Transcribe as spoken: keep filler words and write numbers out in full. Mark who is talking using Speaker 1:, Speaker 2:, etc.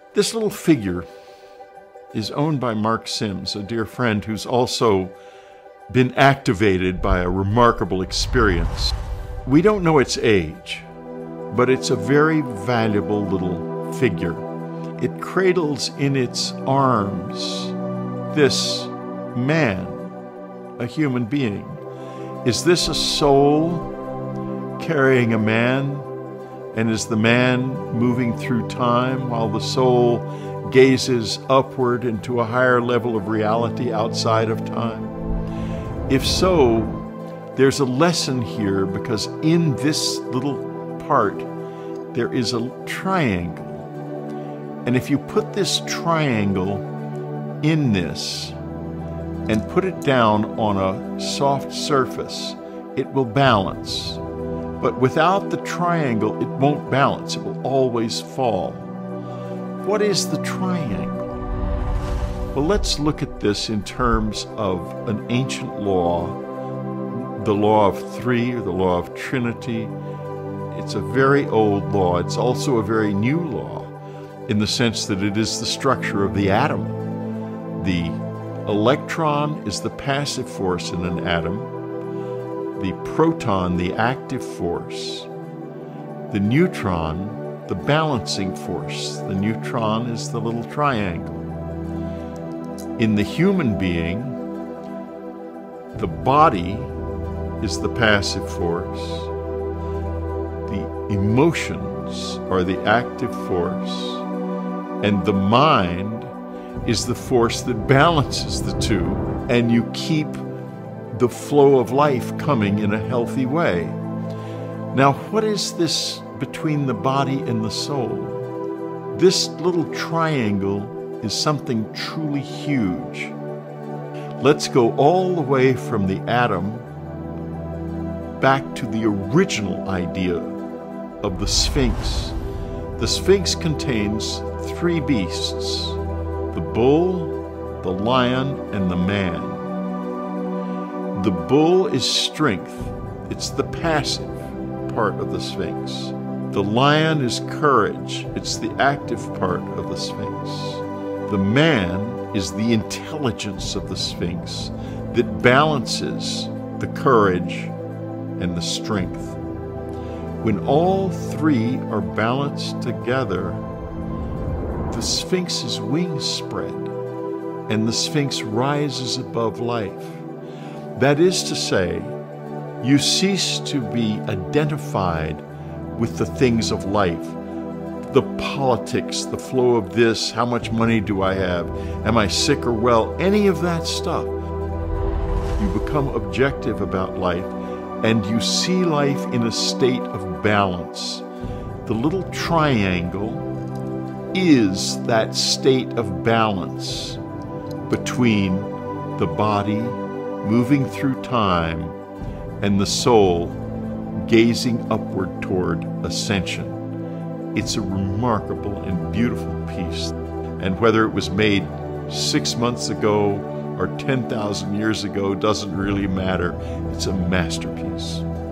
Speaker 1: This little figure is owned by Mark Sims, a dear friend who's also been activated by a remarkable experience. We don't know its age, but it's a very valuable little figure. It cradles in its arms this man, a human being. Is this a soul carrying a man? And is the man moving through time while the soul gazes upward into a higher level of reality outside of time? If so, there's a lesson here, because in this little part, there is a triangle. And if you put this triangle in this and put it down on a soft surface, it will balance. But without the triangle, it won't balance. It will always fall. What is the triangle? Well, let's look at this in terms of an ancient law, the law of three, or the law of Trinity. It's a very old law. It's also a very new law in the sense that it is the structure of the atom. The electron is the passive force in an atom. The proton, the active force. The neutron, the balancing force. The neutron is the little triangle. In the human being, the body is the passive force. The emotions are the active force. And the mind is the force that balances the two, and you keep the flow of life coming in a healthy way. Now, what is this between the body and the soul? This little triangle is something truly huge. Let's go all the way from the atom back to the original idea of the Sphinx. The Sphinx contains three beasts: the bull, the lion, and the man. The bull is strength. It's the passive part of the Sphinx. The lion is courage. It's the active part of the Sphinx. The man is the intelligence of the Sphinx that balances the courage and the strength. When all three are balanced together, the Sphinx's wings spread and the Sphinx rises above life. That is to say, you cease to be identified with the things of life, the politics, the flow of this, how much money do I have, am I sick or well, any of that stuff. You become objective about life, and you see life in a state of balance. The little triangle is that state of balance between the body moving through time and the soul gazing upward toward ascension. It's a remarkable and beautiful piece. And whether it was made six months ago or ten thousand years ago doesn't really matter. It's a masterpiece.